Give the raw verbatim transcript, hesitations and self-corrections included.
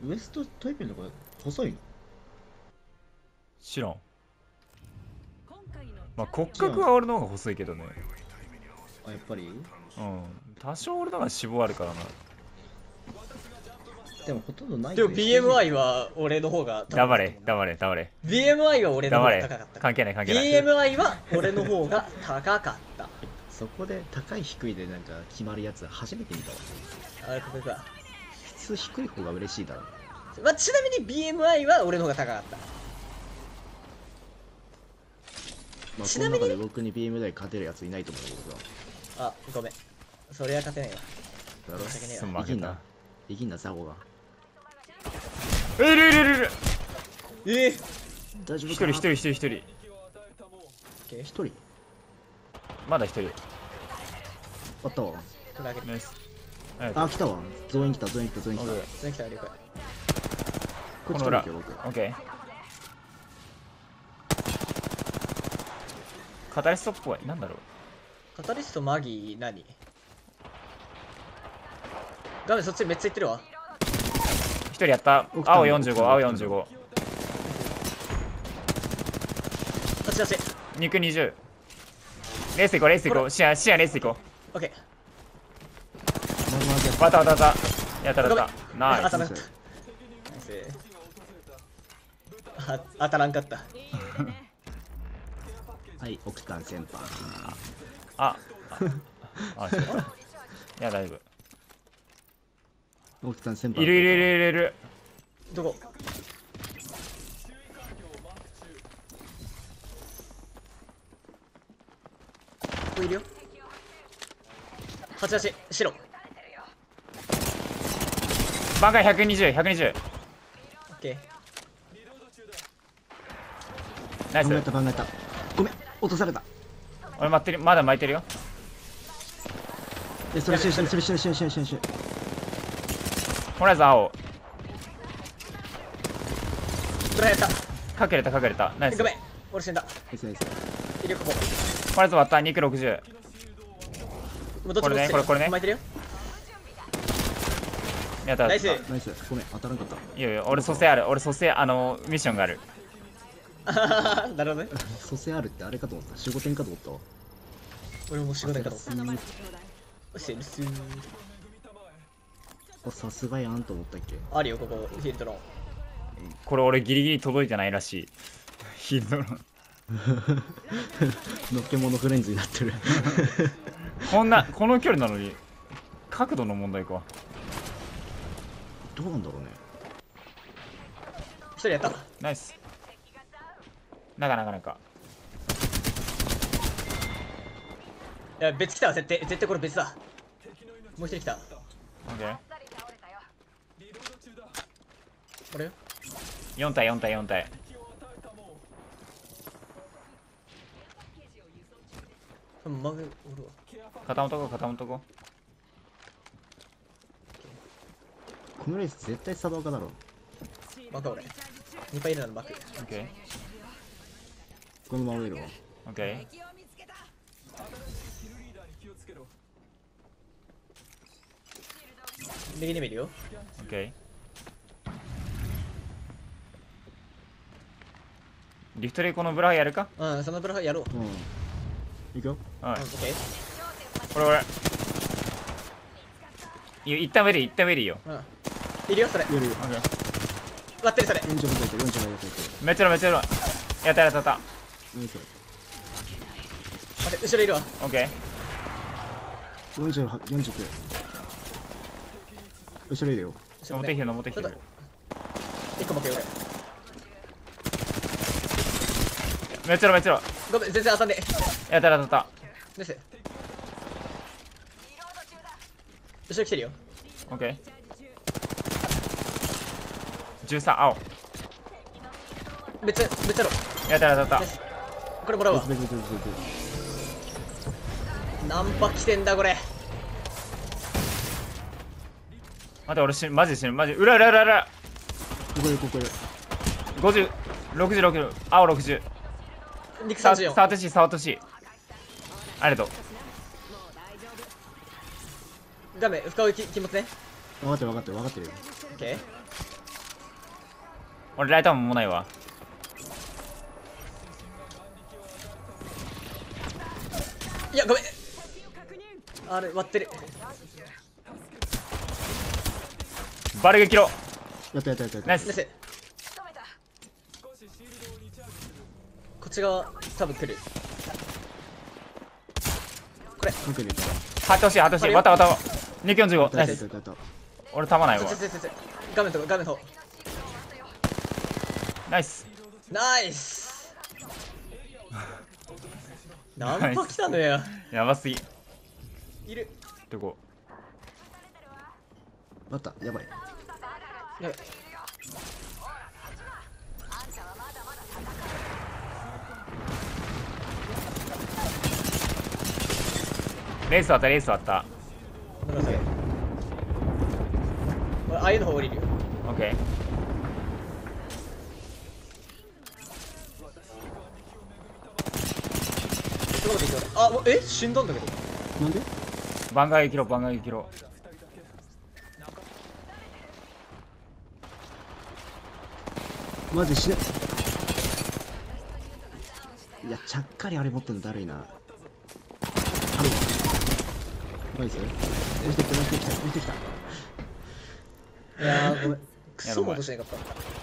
ウエストタイプのとこ細いの？ 知らん。まあ骨格は俺の方が細いけどね。 あ、やっぱり。 うん多少俺の方が脂肪あるからな。 でもほとんどない。 でも ビーエムアイ は俺の方が高かったもんな。 黙れ黙れ黙れビーエムアイ は俺の方黙れが高かった。 関係ない関係ないビーエムアイ は俺の方が高かった。 そこで高い低いでなんか決まるやつ初めて見たわ。 あれこれか。 普通低い方が嬉しいだろ。 まあ、ちなみに ビーエムアイ は俺の方が高かった。 まあ、 ちなみにこの中で僕に ビーエム 台勝てるやついないと思うんだけど。 あ、ごめん。それは勝てないわ。 だろ。 申し訳ねえわすんまいきんな。いきんなザゴが。 えいるいるいるいる。 ええ大丈夫かな。 一人一人一人一人一人。 まだ一人。 あったわ。 これあげる。 ナイス。ありがとうあ、来たわ。増援来た、増援来た、増援来た。 オッケーそれ来たら了解。 こっち来るこの裏よ、僕。 オッケー。カタリストっぽい。なんだろう。 カタリストマギー何？画面そっちめっちゃいってるわ。 一人やった。 奥田青よんじゅうご、青よんじゅうご。 こっちこっち。 肉にじゅう。レース行こう、レース行こう。視野、視野レース行こオッケう。わたわたわた。やったやったやった。ナイス。 当たらんかった。ナイス。あ、当たらんかった。 はい、奥丹先輩。 あ、あ、あ、そう。いや、大丈奥丹先夫。 輩。 いるいるいるいるいる。 どこ？ここいるよ。はちはち、白。 バンカーひゃくにじゅう、ひゃくにじゅう。 オッケナイ考えたス。 考えた。ごめん、落とされた。 俺待ってる、まだ巻いてるよ。 え、それ、それ、それ、それ、それ、それ、それ、それ、それ。 とりあえず青。 ー。ドラやった。 かけれたかけれた。ナイス。とりごめん。俺死んだ。 ナイスナイス。 いるよここ。 あえず割った。肉ろくじゅう。 もうどっちもこれねこれこれね巻いてるよ。 やったやった。 ナイス。 ナイス。ごめん、当たらんかった。 いいよいいよ。俺蘇生ある。俺蘇生、あの、ミッションがある。 あはははなるほどね。 蘇生あるってあれかと思った。守護点かと思ったわ。 俺も仕事やから。 焦らすセルスー。 あ、さすがやんと思ったっけ。 あるよここヒルトロン。 これ俺ギリギリ届いてないらしい。ヒーローの。 のっけものフレンズになってる。 こんな、この距離なのに、角度の問題か。 どうなんだろうね。 一人やった。 ナイス。なかなかなか。 いや別来たわ絶対絶対これ別だ。もう一人来た。 オッケー。 これよ。 よん体よん体よん体。 マグおるわ。 肩もとこ肩もとこ。 このレース絶対サバカだろ。 マグ俺。にパいるなのマグ。 オッケー。 このままいるわ。 オッケー。 右に見るよ。 オッケー。リフトでこのブラやるか。 うんそのブラフやろう。 うん。いくよ。 はい。 うんオッケー。 これこれ。いいよ、一旦ウェリー、一旦ウェリーよ。 うんいるよそれ。 やるよ。 オッケー。 割ってるそれ。 よんじゅうご回転、よんじゅうご回転。 めっちゃうまいめっちゃうまい。やったやったやった。 何それ。 待って後ろいるわ。 オッケー。 よんじゅうはち、よんじゅうきゅう。後ろいるよ。 後ろ登ってきてる登ってきてる。 一個持ってよめっちゃうまいめっちゃうまい。 俺。ごめん全然当たんねえ。 やったやったやった。 です。後ろ来てるよ。 オッケー。じゅうさん青。 めっちゃめっちゃろ。 やったやったやったですこれもらうわ別。々別々別々。 ナンパ来てんだこれ。 待って俺死ぬマジで死ぬマジで裏裏裏裏。 ここいるここいる。 ごじゅうろくじゅうろく青ろくじゅう。 肉ささんじゅうよん。 触ってほしい触ってほしい。ありがとう。 画面深追いき気持ちね。 分かってる分かってる分かってるよ。 オッケ俺ライターももうないわ。 いやごめん、あれ割ってる。 バルゲキロ。 やったやったやったやった。 ナイス。 ナイス。こっち側多分来る。これ奥にいた。 張ってほしい張ってほしい。わたわた。にきゅうじゅうご。ナイス。 やったやったやったやっ俺弾ないわ。 ちょちょちょちょ画面と画面の方。 ナイス。 ナイス。ナンパ来たのよ。 やばすぎ。 いる。 どこ。 た。あった、やばい。 やばい。 レースあったレースあった。 ごめんなさい。俺ああいうの方降りるよ。 オッケー。 そこまで行く俺。あもうえ死んだんだけど。 なんで？ 番外キロ番外キロ。 マジ死ね。いや、ちゃっかりあれ持ってんのだるいな。あるわ。ナイス。降りてきた降りてきた降りてきた。 いやーごめん。クソも落としなかった。